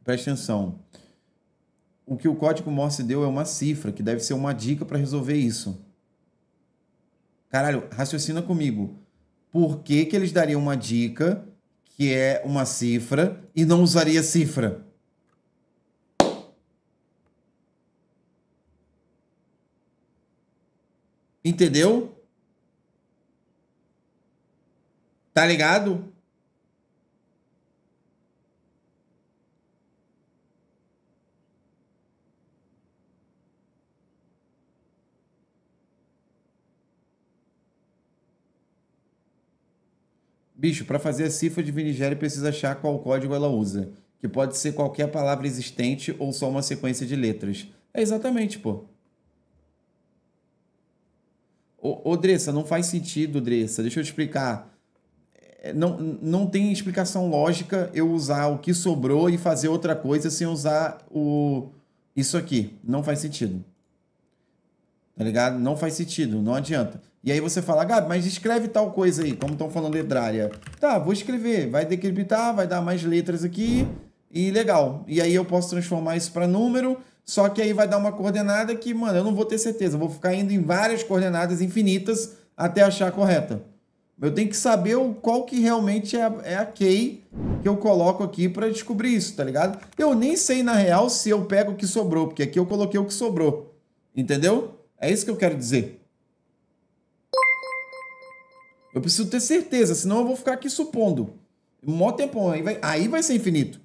presta atenção. O que o código Morse deu é uma cifra, que deve ser uma dica para resolver isso. Caralho, raciocina comigo. Por que que eles dariam uma dica que é uma cifra e não usaria cifra? Entendeu? Tá ligado? Bicho, para fazer a cifra de Vinigere precisa achar qual código ela usa, que pode ser qualquer palavra existente ou só uma sequência de letras. É exatamente, pô. Ô, Dressa, não faz sentido, Dressa. Deixa eu te explicar. Não tem explicação lógica eu usar o que sobrou e fazer outra coisa sem usar isso aqui. Não faz sentido. Tá ligado? Não faz sentido, não adianta. E aí você fala, Gabi, mas escreve tal coisa aí, como estão falando letrária. Tá, vou escrever. Vai decriptar, vai dar mais letras aqui e legal. E aí eu posso transformar isso para número, só que aí vai dar uma coordenada que, mano, eu não vou ter certeza. Eu vou ficar indo em várias coordenadas infinitas até achar a correta. Eu tenho que saber qual que realmente é a key que eu coloco aqui para descobrir isso, tá ligado? Eu nem sei, na real, se eu pego o que sobrou, porque aqui eu coloquei o que sobrou. Entendeu? É isso que eu quero dizer. Eu preciso ter certeza, senão eu vou ficar aqui supondo. Um maior tempão, aí vai ser infinito.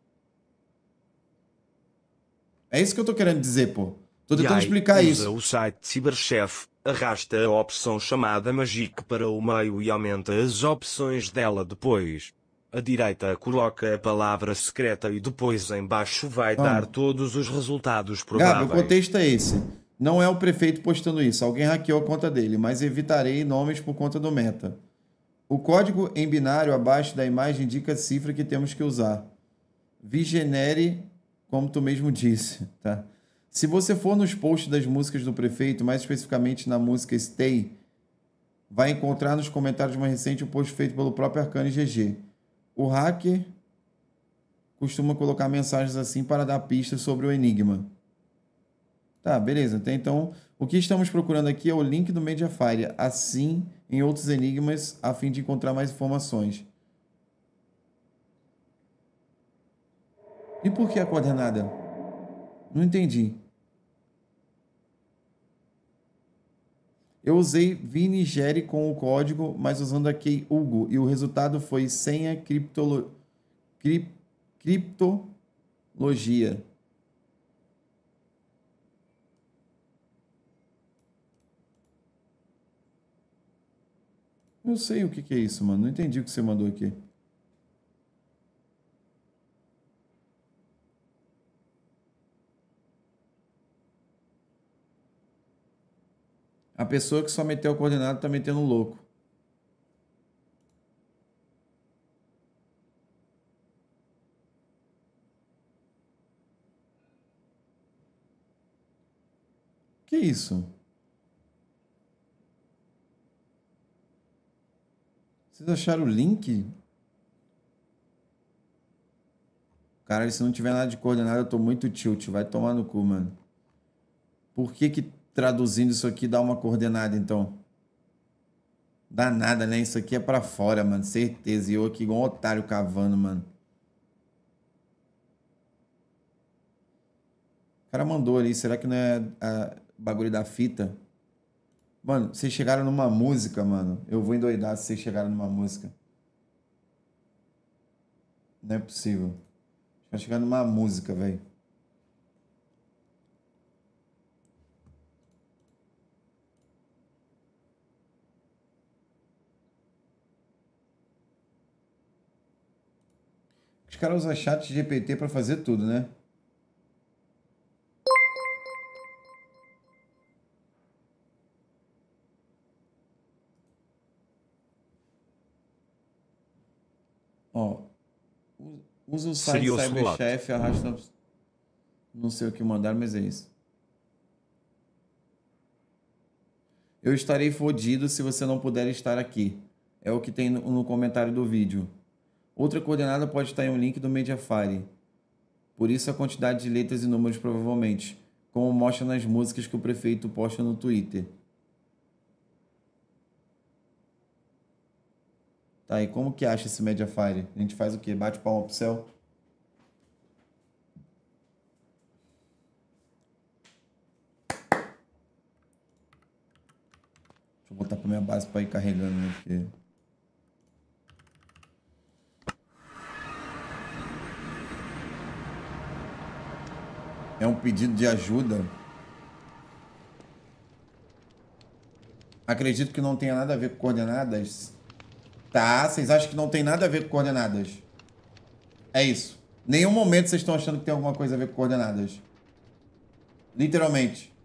É isso que eu tô querendo dizer, pô. Tô tentando explicar usa isso. o site Cyberchef, arrasta a opção chamada Magic para o meio e aumenta as opções dela depois. À direita coloca a palavra secreta e depois em baixo vai dar todos os resultados Gabi, o prováveis. contexto é esse. Não é o prefeito postando isso. Alguém hackeou a conta dele, mas evitarei nomes por conta do meta. O código em binário abaixo da imagem indica a cifra que temos que usar. Vigenere, como tu mesmo disse, tá? Se você for nos posts das músicas do prefeito, mais especificamente na música Stay, vai encontrar nos comentários mais recentes um post feito pelo próprio Arcane GG. O hacker costuma colocar mensagens assim para dar pistas sobre o enigma. Tá, beleza. Então, o que estamos procurando aqui é o link do Mediafire, assim em outros enigmas, a fim de encontrar mais informações. E por que a coordenada? Não entendi. Eu usei Vinigere com o código, mas usando a key Hugo, e o resultado foi senha criptologia. Eu sei o que é isso, mano. Não entendi o que você mandou aqui. A pessoa que só meteu a coordenada tá metendo louco. Que isso? Vocês acharam o link? Cara, se não tiver nada de coordenada, eu tô muito tilt. Vai tomar no cu, mano. Por que traduzindo isso aqui dá uma coordenada, então? Dá nada, né? Isso aqui é pra fora, mano. Certeza. E eu aqui igual um otário cavando, mano. O cara mandou ali. Será que não é a bagulho da fita? Mano, vocês chegaram numa música, mano. Eu vou endoidar se vocês chegaram numa música. Não é possível. Vai chegar numa música, velho. Os caras usam chat GPT pra fazer tudo, né? Ó, usa o site Seria o slot. Cyberchef, arrasta... Não sei o que mandaram, mas é isso. Eu estarei fodido se você não puder estar aqui. É o que tem no comentário do vídeo. Outra coordenada pode estar em um link do Mediafire. Por isso a quantidade de letras e números, provavelmente, como mostra nas músicas que o prefeito posta no Twitter. Tá, e como que acha esse Mediafire? A gente faz o quê? Bate palma pro céu? Deixa eu botar pra minha base pra ir carregando, né? Porque... é um pedido de ajuda. Acredito que não tenha nada a ver com coordenadas. Tá, vocês acham que não tem nada a ver com coordenadas? É isso. Nenhum momento vocês estão achando que tem alguma coisa a ver com coordenadas. Literalmente.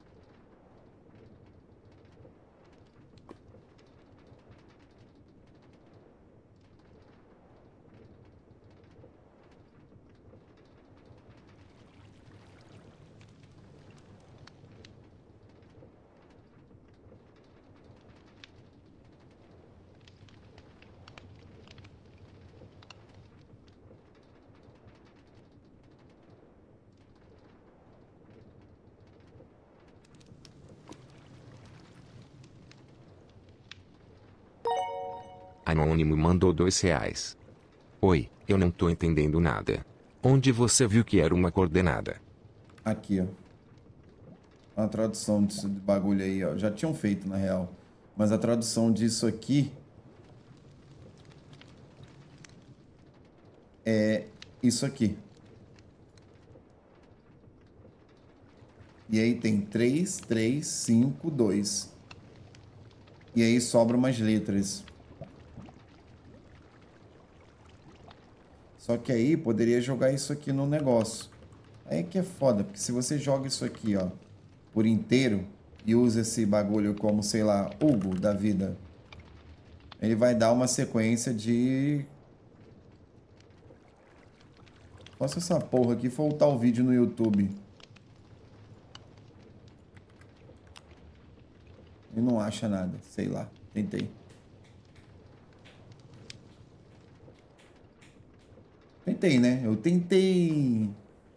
Anônimo mandou R$2. Oi, eu não tô entendendo nada. Onde você viu que era uma coordenada? Aqui, ó. A tradução desse bagulho aí, ó. Já tinham feito, na real. Mas a tradução disso aqui... é isso aqui. E aí tem 3, 3, 5, 2. E aí sobra umas letras. Só que aí poderia jogar isso aqui no negócio. Aí que é foda, porque se você joga isso aqui, ó, por inteiro e usa esse bagulho como, sei lá, Hugo da vida, ele vai dar uma sequência de... Posso essa porra aqui voltar o vídeo no YouTube. E não acha nada, sei lá, tentei. Tentei, né? Eu tentei.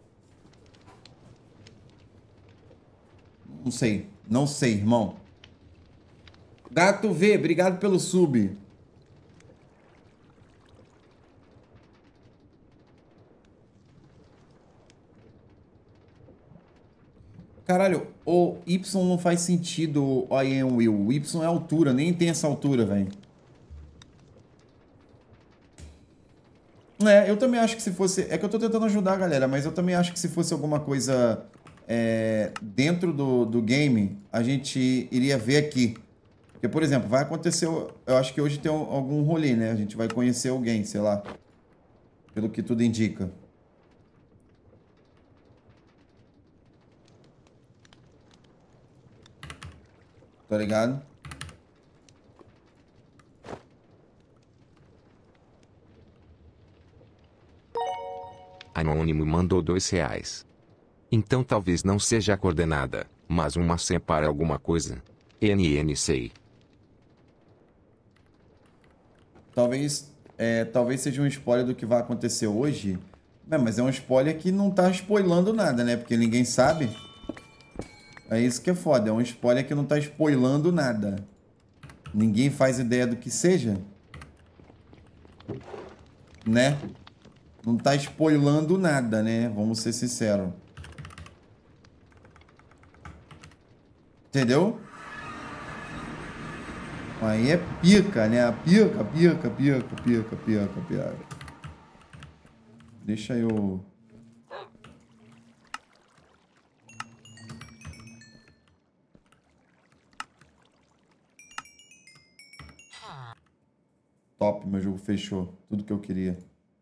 Não sei. Não sei, irmão. Gato V, obrigado pelo sub. Caralho, o Y não faz sentido, o I am Will. O Y é altura, nem tem essa altura, velho. É, eu também acho que se fosse... É que eu tô tentando ajudar a galera, mas eu também acho que se fosse alguma coisa dentro do game, a gente iria ver aqui. Porque, por exemplo, vai acontecer... Eu acho que hoje tem algum rolê, né? A gente vai conhecer alguém, sei lá. Pelo que tudo indica. Tá ligado? Anônimo mandou R$2. Então talvez não seja a coordenada, mas uma senha para alguma coisa. NNC. Talvez seja um spoiler do que vai acontecer hoje. Mas é um spoiler que não tá spoilando nada, né? Porque ninguém sabe. É isso que é foda. É um spoiler que não tá spoilando nada. Ninguém faz ideia do que seja. Né? Não tá spoilando nada, né? Vamos ser sinceros. Entendeu? Aí é pica, né? Pica. Deixa eu... Top, meu jogo fechou. Tudo que eu queria.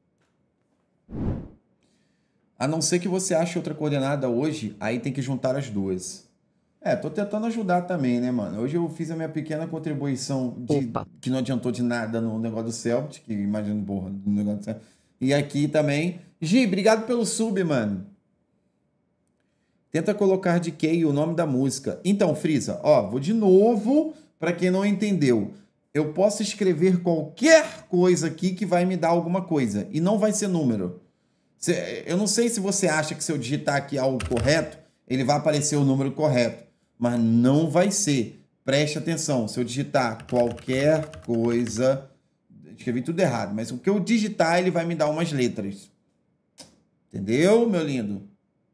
A não ser que você ache outra coordenada hoje, aí tem que juntar as duas. Tô tentando ajudar também, né, mano? Hoje eu fiz a minha pequena contribuição que não adiantou de nada no negócio do Celtic, que imagino, porra, no negócio do Celtic. E aqui também. Gi, obrigado pelo sub, mano. Tenta colocar de key o nome da música. Então, Frieza, ó, vou de novo, pra quem não entendeu. Eu posso escrever qualquer coisa aqui que vai me dar alguma coisa. E não vai ser número. Eu não sei se você acha que se eu digitar aqui algo correto, ele vai aparecer o número correto. Mas não vai ser. Preste atenção. Se eu digitar qualquer coisa... Escrevi tudo errado, mas o que eu digitar, ele vai me dar umas letras. Entendeu, meu lindo?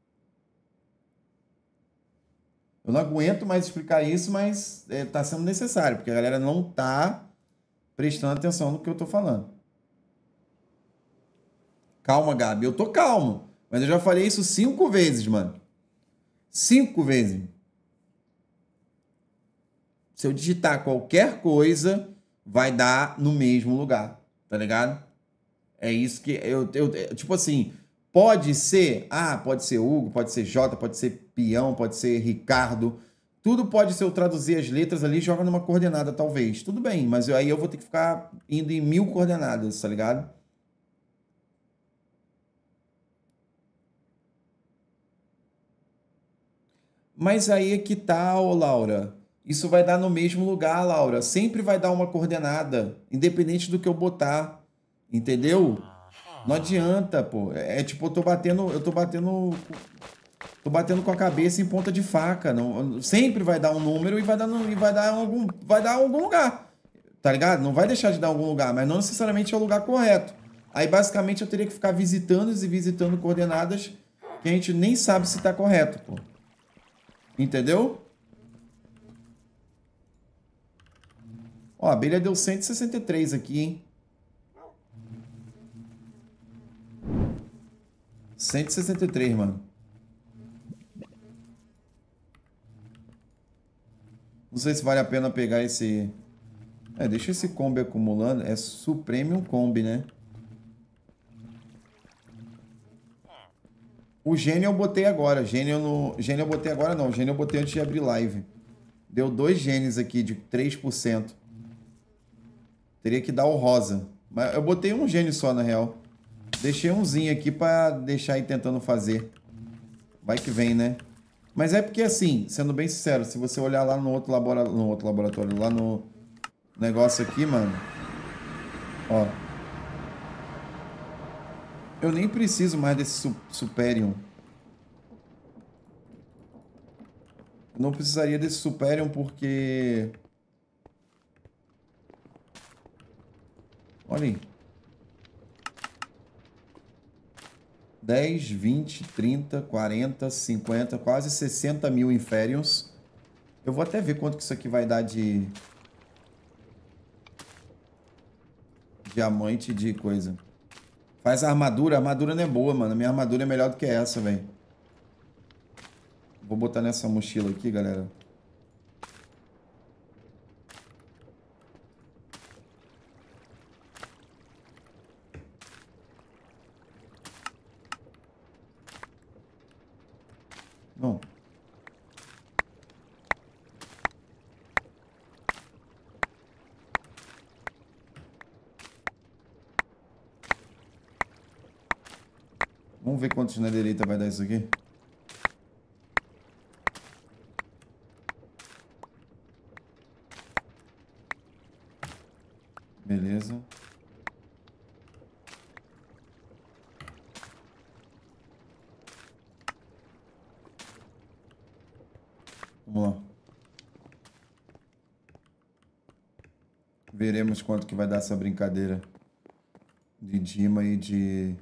Eu não aguento mais explicar isso, mas tá sendo necessário, porque a galera não tá prestando atenção no que eu tô falando. Calma, Gabi. Eu tô calmo. Mas eu já falei isso 5 vezes, mano. 5 vezes. Se eu digitar qualquer coisa, vai dar no mesmo lugar. Tá ligado? É isso que tipo assim, pode ser, pode ser Hugo, pode ser J, pode ser Peão, pode ser Ricardo. Tudo pode ser eu traduzir as letras ali e joga numa coordenada, talvez. Tudo bem, mas aí eu vou ter que ficar indo em 1000 coordenadas, tá ligado? Mas aí é que tá, ô Laura. Isso vai dar no mesmo lugar, Laura. Sempre vai dar uma coordenada, independente do que eu botar. Entendeu? Não adianta, pô. Tipo, tô batendo com a cabeça em ponta de faca. Não, sempre vai dar um número e vai dar algum lugar. Tá ligado? Não vai deixar de dar algum lugar, mas não necessariamente é o lugar correto. Aí, basicamente, eu teria que ficar visitando e visitando coordenadas que a gente nem sabe se tá correto, pô. Entendeu? Ó, a abelha deu 163 aqui, hein? 163, mano. Não sei se vale a pena pegar esse... deixa esse combi acumulando. É Supremium Combi, né? O gênio eu botei agora. Gênio eu botei agora não. Gênio eu botei antes de abrir live. Deu 2 gênios aqui de 3%. Teria que dar o rosa. Mas eu botei um gênio só, na real. Deixei umzinho aqui pra deixar aí tentando fazer. Vai que vem, né? Mas é porque, assim, sendo bem sincero, se você olhar lá no outro laboratório, lá no negócio aqui, mano. Ó. Eu nem preciso mais desse Superium. Eu não precisaria desse Superium porque... Olha aí. 10, 20, 30, 40, 50, quase 60 mil Inferiums. Eu vou até ver quanto que isso aqui vai dar de... diamante de coisa. Faz a armadura não é boa, mano. A minha armadura é melhor do que essa, velho. Vou botar nessa mochila aqui, galera. Não. Vamos ver quantos na direita vai dar isso aqui. Beleza. Vamos lá. Veremos quanto que vai dar essa brincadeira de Dima e de...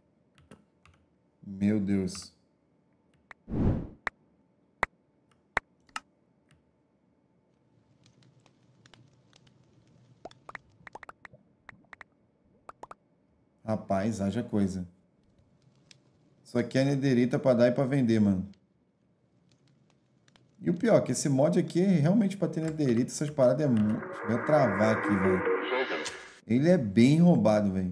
Meu Deus. Rapaz, haja coisa. Isso aqui é nederita pra dar e pra vender, mano. E o pior, que esse mod aqui é realmente pra ter nederita, essas paradas é muito... Deixa eu travar aqui, velho. Ele é bem roubado, velho.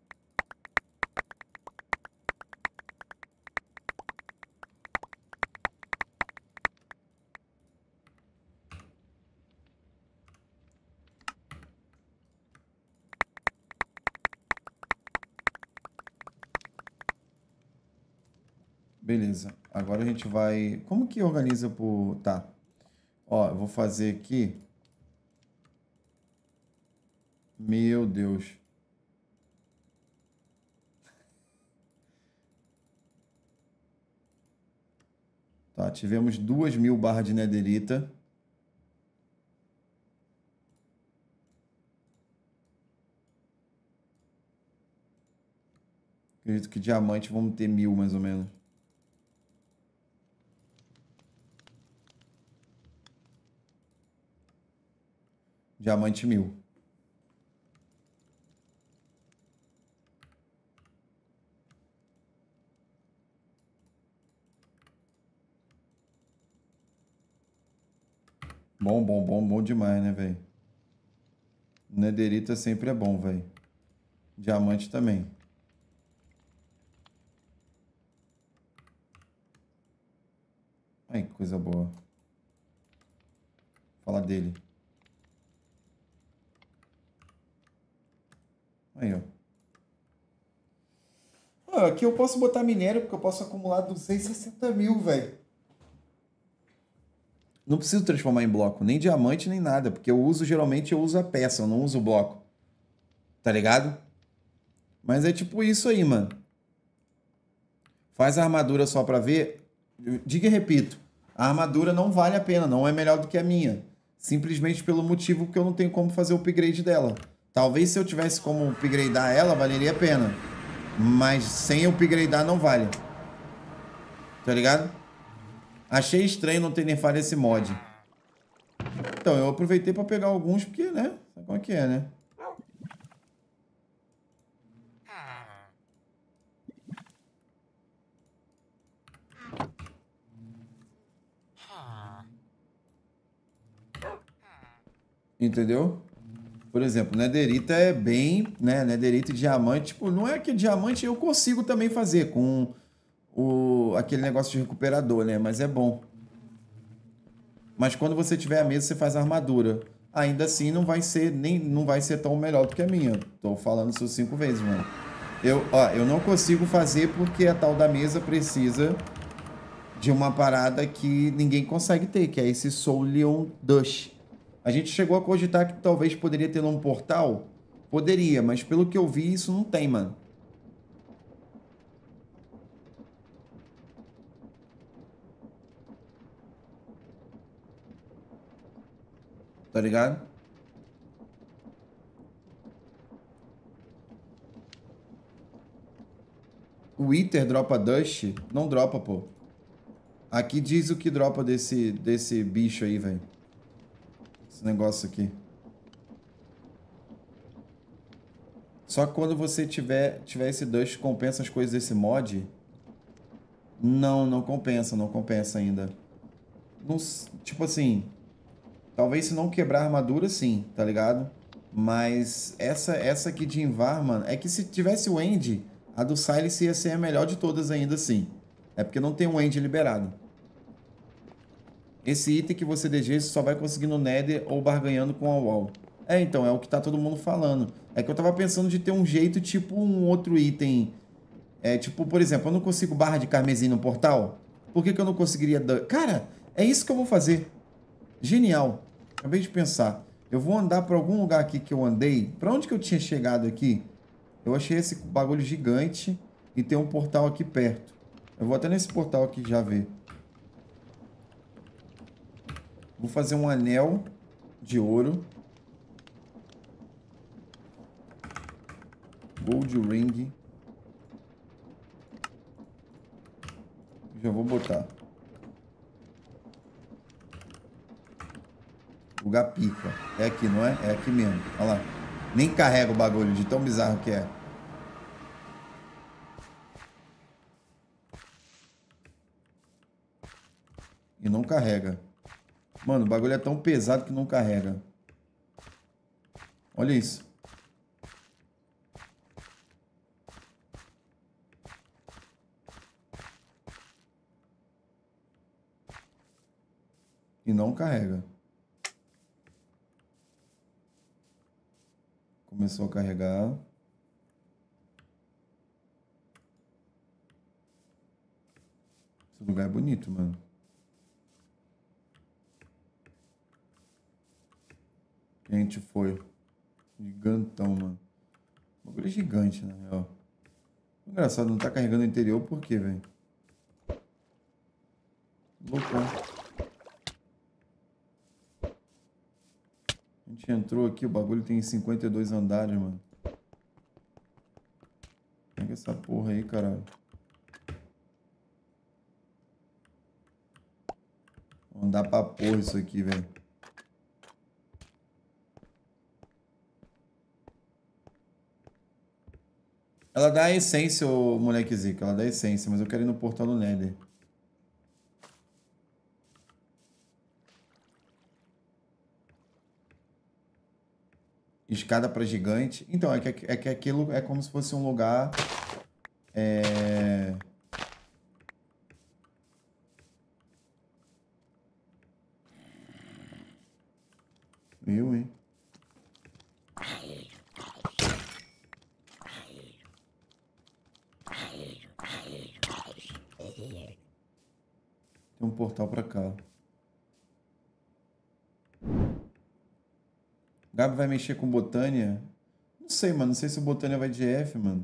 Beleza. Agora a gente vai... Como que organiza por... Tá. Ó, eu vou fazer aqui... Meu Deus. Tá, tivemos 2.000 barras de nederita. Acredito que diamante vamos ter 1.000 mais ou menos. Diamante 1.000. Bom demais, né, velho? Nederita sempre é bom, velho. Diamante também. Ai, que coisa boa. Fala dele. Aí, ó. Ah, aqui eu posso botar minério, porque eu posso acumular 260.000, velho. Não preciso transformar em bloco, nem diamante, nem nada, porque geralmente eu uso a peça, eu não uso o bloco. Tá ligado? Mas é tipo isso aí, mano. Faz a armadura só pra ver. Diga e repito, a armadura não vale a pena, não é melhor do que a minha. Simplesmente pelo motivo que eu não tenho como fazer o upgrade dela. Talvez se eu tivesse como upgradear ela, valeria a pena. Mas sem upgradear não vale. Tá ligado? Achei estranho não ter nerfado esse mod. Então, eu aproveitei pra pegar alguns porque, né? Sabe como é que é, né? Entendeu? Por exemplo, nederita é bem, né? Nederita e diamante, tipo, não é que diamante eu consigo também fazer com aquele negócio de recuperador, né? Mas é bom. Mas quando você tiver a mesa, você faz a armadura. Ainda assim, não vai ser tão melhor do que a minha. Tô falando isso 5 vezes, mano. Eu não consigo fazer porque a tal da mesa precisa de uma parada que ninguém consegue ter, que é esse Soul Leon Dush. A gente chegou a cogitar que talvez poderia ter num portal. Poderia, mas pelo que eu vi, isso não tem, mano. Tá ligado? O Wither dropa Dust? Não dropa, pô. Aqui diz o que dropa desse bicho aí, velho. Esse negócio aqui. Só que quando você tiver esse Dust, compensa as coisas desse mod? Não compensa ainda. Não, tipo assim, talvez se não quebrar a armadura, sim, tá ligado? Mas essa aqui de Invar, mano, é que se tivesse o End, a do Silas ia ser a melhor de todas ainda assim. É porque não tem um End liberado. Esse item que você deseja só vai conseguir no Nether ou barganhando com a Wall. É, então, é o que tá todo mundo falando. É que eu tava pensando de ter um jeito, tipo um outro item. É, tipo, por exemplo, eu não consigo barra de carmesim no portal. Por que que eu não conseguiria... Cara, é isso que eu vou fazer. Genial. Acabei de pensar. Eu vou andar para algum lugar aqui que eu andei. Para onde que eu tinha chegado aqui? Eu achei esse bagulho gigante e tem um portal aqui perto. Eu vou até nesse portal aqui já ver. Vou fazer um anel de ouro. Gold ring. Já vou botar. Lugar pica. É aqui, não é? É aqui mesmo. Olha lá. Nem carrega o bagulho de tão bizarro que é. E não carrega. Mano, o bagulho é tão pesado que não carrega. Olha isso. E não carrega. Começou a carregar. Esse lugar é bonito, mano. A gente foi. Gigantão, mano. O bagulho é gigante, na real. Engraçado, não tá carregando o interior por quê, velho? Loucão. A gente entrou aqui, o bagulho tem 52 andares, mano. Pega essa porra aí, caralho. Não dá pra porra isso aqui, velho. Ela dá a essência, ô moleque Zica. Ela dá a essência, mas eu quero ir no portal do Nether. Escada pra gigante. Então, é que aquilo é como se fosse um lugar... Eu, hein? Tem um portal pra cá. Gabi vai mexer com Botânia? Não sei, mano. Não sei se o Botânia vai de F, mano.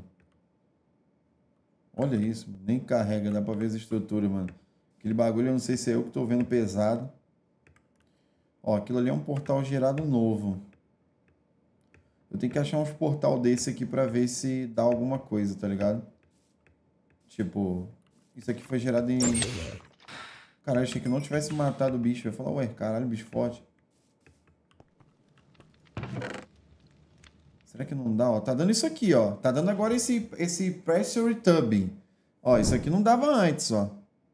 Olha isso, mano. Nem carrega, dá pra ver as estruturas, mano. Aquele bagulho, eu não sei se é eu que tô vendo pesado. Ó, aquilo ali é um portal gerado novo. Eu tenho que achar uns portal desse aqui pra ver se dá alguma coisa, tá ligado? Tipo, isso aqui foi gerado em... Caralho, achei que não tivesse matado o bicho. Eu ia falar, ué, caralho, bicho forte. Será que não dá? Ó, tá dando isso aqui, ó. Tá dando agora esse pressure tubbing. Ó, isso aqui não dava antes, ó.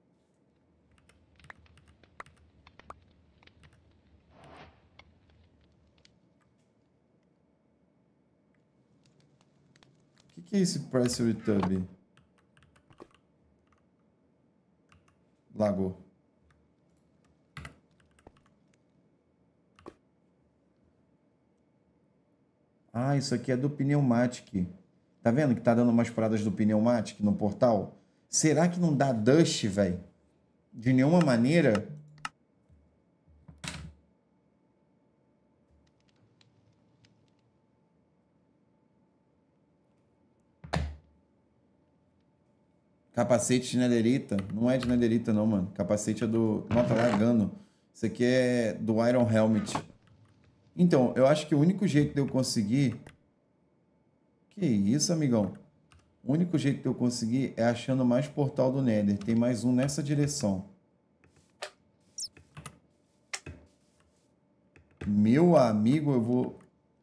O que é esse pressure tubbing? Lagou. Ah, isso aqui é do Pneumatic. Tá vendo que tá dando umas paradas do Pneumatic no portal? Será que não dá dust, velho? De nenhuma maneira? Capacete de nederita? Não é de nederita não, mano. Capacete é do... Nossa, largando. Isso aqui é do Iron Helmet. Então, eu acho que o único jeito de eu conseguir... Que isso, amigão? O único jeito de eu conseguir é achando mais portal do Nether. Tem mais um nessa direção. Meu amigo, eu vou...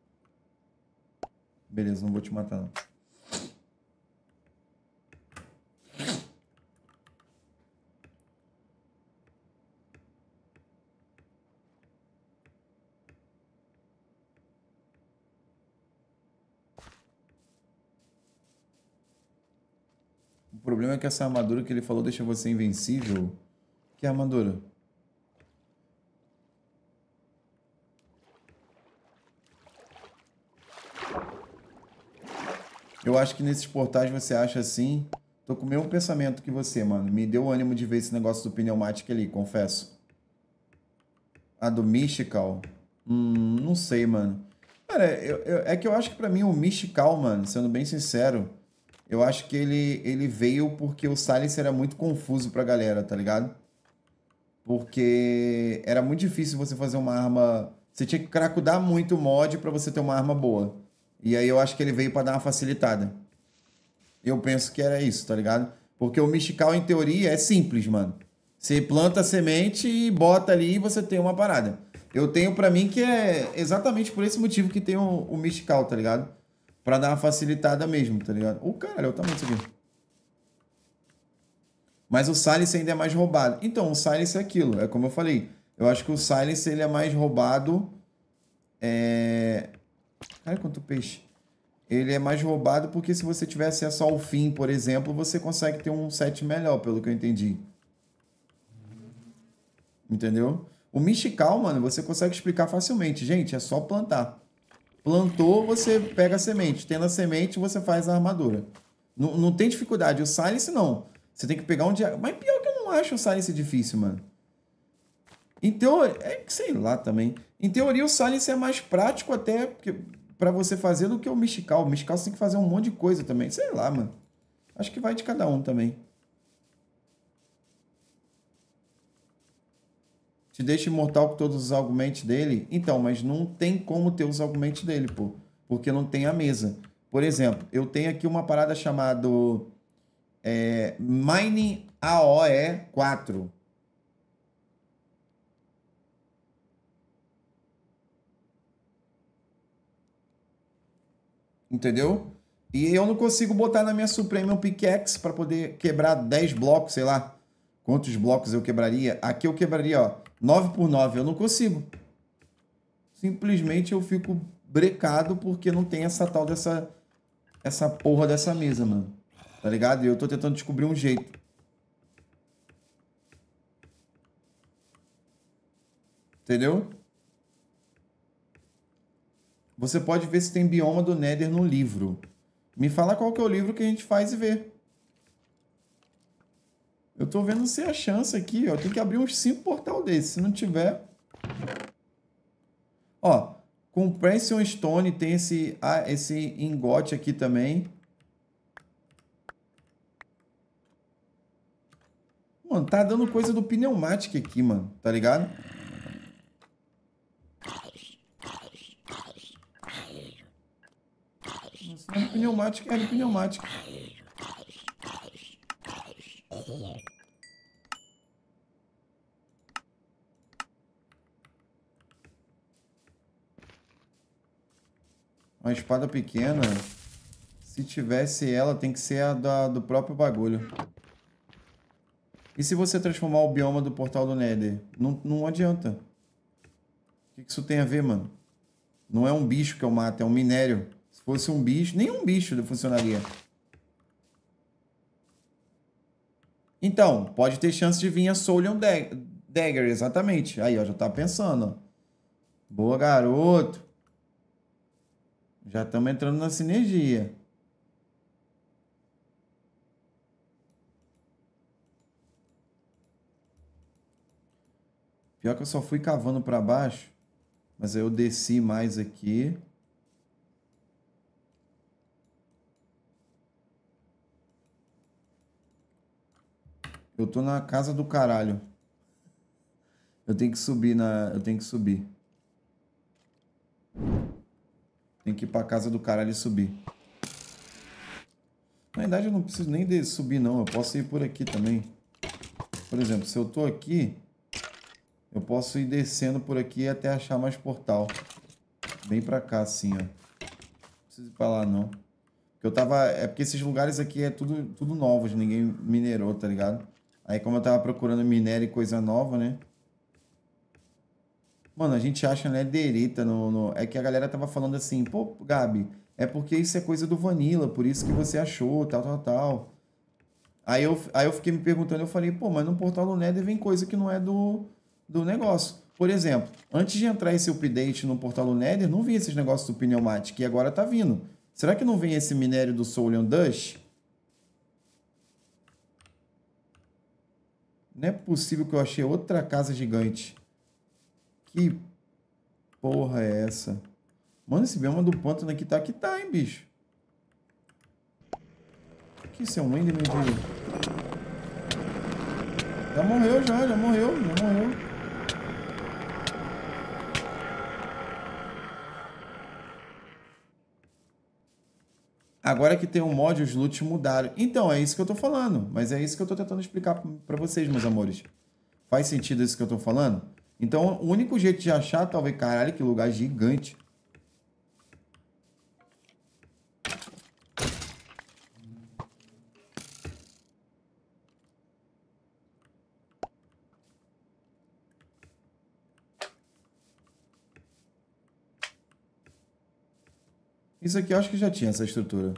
Beleza, não vou te matar, não. O problema é que essa armadura que ele falou deixa você invencível. Que armadura? Eu acho que nesses portais você acha assim. Tô com o mesmo pensamento que você, mano. Me deu ânimo de ver esse negócio do pneumático ali, confesso. A do Mystical? Não sei, mano. Cara, é que eu acho que pra mim o Mystical, mano, sendo bem sincero, eu acho que ele veio porque o Silence era muito confuso pra galera, tá ligado? Porque era muito difícil você fazer uma arma. Você tinha que cracudar muito o mod pra você ter uma arma boa. E aí eu acho que ele veio pra dar uma facilitada. Eu penso que era isso, tá ligado? Porque o Mystical, em teoria, é simples, mano. Você planta a semente e bota ali e você tem uma parada. Eu tenho pra mim que é exatamente por esse motivo que tem o Mystical, tá ligado? Pra dar uma facilitada mesmo, tá ligado? Caralho, o tamanho disso aqui. Mas o Silence ainda é mais roubado. Então, o Silence é aquilo, é como eu falei. Eu acho que o Silence ele é mais roubado. Cara, quanto peixe. Ele é mais roubado porque se você tiver acesso ao fim, por exemplo, você consegue ter um set melhor, pelo que eu entendi. Entendeu? O Mystical, mano, você consegue explicar facilmente. Gente, é só plantar. Plantou, você pega a semente. Tendo a semente, você faz a armadura. Não tem dificuldade. O Silence, não. Você tem que pegar um dia. Mas pior que eu não acho o Silence difícil, mano. Em teoria, é que sei lá também. Em teoria, o Silence é mais prático até pra você fazer do que o Mystical. O Mystical você tem que fazer um monte de coisa também. Sei lá, mano. Acho que vai de cada um também. Te deixa imortal com todos os argumentos dele. Então, mas não tem como ter os argumentos dele, pô. Porque não tem a mesa. Por exemplo, eu tenho aqui uma parada chamada Mining AOE 4. Entendeu? E eu não consigo botar na minha Supreme Pickaxe para poder quebrar 10 blocos, sei lá. Quantos blocos eu quebraria? Aqui eu quebraria, ó, 9 por 9. Eu não consigo. Simplesmente eu fico brecado porque não tem essa tal essa porra dessa mesa, mano. Tá ligado? E eu tô tentando descobrir um jeito. Entendeu? Você pode ver se tem bioma do Nether no livro. Me fala qual que é o livro que a gente faz e vê. Eu tô vendo se é a chance aqui, ó. Tem que abrir uns 5 portal desses. Se não tiver... Ó, com Pression Stone tem esse engote aqui também. Mano, tá dando coisa do Pneumatic aqui, mano. Tá ligado? Era pneumático, era pneumático. Uma espada pequena, se tivesse ela, tem que ser a do próprio bagulho. E se você transformar o bioma do portal do Nether? Não adianta. O que isso tem a ver, mano? Não é um bicho que eu mato, é um minério. Se fosse um bicho, nenhum bicho funcionaria. Então, pode ter chance de vir a Soulion Dagger, exatamente. Aí, ó, já tá pensando, ó. Boa, garoto. Já estamos entrando na sinergia. Pior que eu só fui cavando para baixo, mas aí eu desci mais aqui. Eu tô na casa do caralho. Eu tenho que subir eu tenho que subir. Tem que ir pra casa do caralho e subir. Na verdade, eu não preciso nem de subir, não. Eu posso ir por aqui também. Por exemplo, se eu tô aqui, eu posso ir descendo por aqui até achar mais portal. Bem pra cá, assim, ó. Não preciso ir pra lá, não. Porque eu tava... É porque esses lugares aqui é tudo novos. Ninguém minerou, tá ligado? Aí, como eu tava procurando minério e coisa nova, né? Mano, a gente acha netherita É que a galera tava falando assim, pô, Gabi, é porque isso é coisa do Vanilla, por isso que você achou, tal. Aí eu fiquei me perguntando, eu falei, pô, mas no portal do Nether vem coisa que não é do negócio. Por exemplo, antes de entrar esse update no portal do Nether, não vinha esses negócios do Pneumatic, e agora tá vindo. Será que não vem esse minério do Soulion Dust? Não é possível que eu achei outra casa gigante. Que porra é essa? Mano, esse bioma do pântano aqui tá, hein, bicho? O que isso é um Enderman de... Já morreu, já morreu. Agora que tem um mod, os loots mudaram. Então, é isso que eu tô falando. Mas é isso que eu tô tentando explicar pra vocês, meus amores. Faz sentido isso que eu tô falando? Então, o único jeito de achar, talvez, caralho, que lugar gigante. Isso aqui eu acho que já tinha, essa estrutura.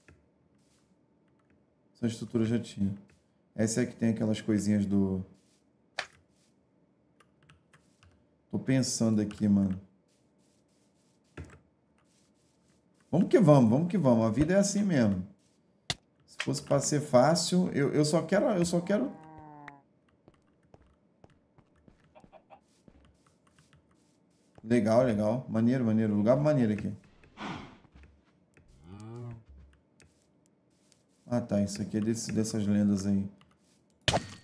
Essa estrutura já tinha. Essa é que tem aquelas coisinhas do... Tô pensando aqui, mano. Vamos que vamos. A vida é assim mesmo. Se fosse para ser fácil, eu só quero... Legal. Maneiro. Lugar maneiro aqui. Ah, tá. Isso aqui é dessas lendas aí.